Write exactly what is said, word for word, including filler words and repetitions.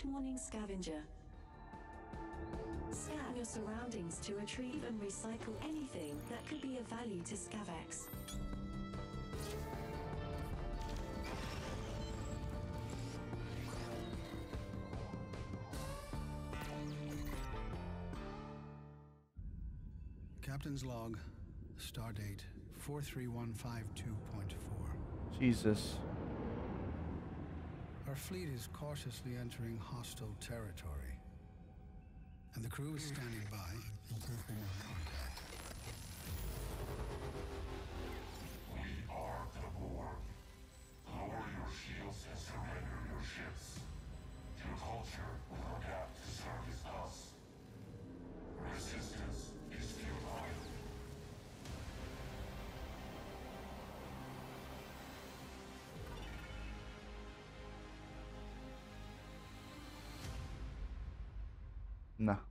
Warning scavenger. Scan your surroundings to retrieve and recycle anything that could be of value to Scavex. Captain's log, stardate four three one five two point four. Jesus. Our fleet is cautiously entering hostile territory, and the crew is standing by for contact. We are the Borg. Lower your shields and surrender your ships. Your culture will adapt to service us. Resistance is futile. No.